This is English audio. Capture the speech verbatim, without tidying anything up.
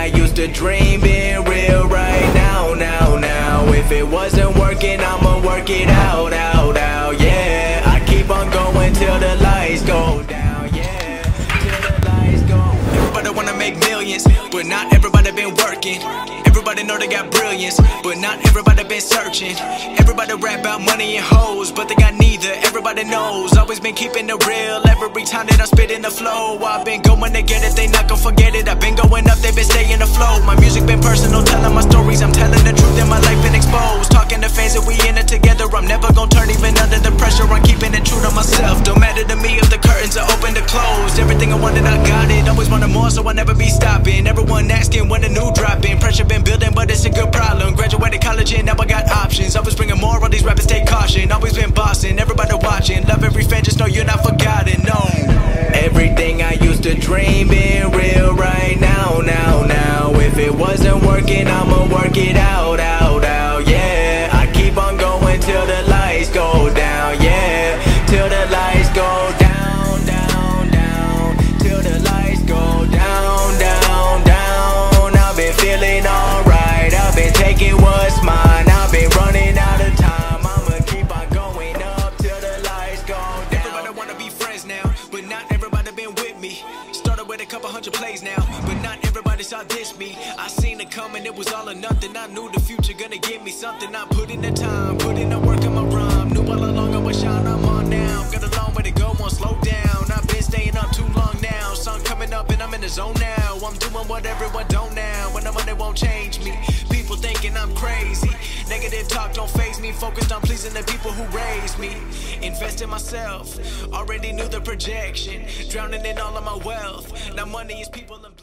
I used to dream being real right now, now, now. If it wasn't working, I'ma work it out, out, out, yeah. I keep on going till the lights go down, yeah. Till the lights go. Everybody wanna make millions, but not everybody been working. Everybody know they got brilliance, but not everybody been searching. Everybody rap about money and hoes, but they got neither. Everybody knows, always been keeping it real. Every time that I'm spitting the flow, I've been going to get it, they not gon' forget it. I've been going up, they been staying afloat. My music been personal, telling my stories. I'm telling the truth and my life been exposed. Talking to fans that we in it together. I'm never gon' turn even under the pressure. I'm keeping it true to myself. Don't matter to me if the curtains are open or closed. Everything I wanted, I got it. Always wanted more, so I'll never be stopping. Everyone asking when a new drop in. Pressure been building, but it's a good problem. Graduated college and now I got options. Always bringing more, all these rappers take caution. Always been bossing, everybody watching. Love every fan, just know you're not forgotten, no. Everything I used to dream being real right now, now, now. If it wasn't working, I'ma work it out, out, out, yeah. I keep on going till the lights go down, yeah. Till the lights go down, down, down. Till the lights go down, down, down. I've been feeling alright, I've been taking what's mine. I've been running out of time, I'ma keep on going up till the lights go down. Everybody wanna be friends now, but not everybody been with me. Started with a couple hundred plays now, but not everybody saw this me. I seen it coming, it was all or nothing. I knew the future gonna give me something. I put in the time, put in the work on my rhyme. Knew all along I was shine, I'm on now. Got a long way to go, won't slow down. I've been staying up too long now. Sun coming up and I'm in the zone now. I'm doing what everyone don't now. When the money won't change me, people thinking I'm crazy. Negative talk don't faze me. Focused on pleasing the people who raised me. Invest in myself, already knew the projection. Drowning in all of my wealth. Now money is people I'm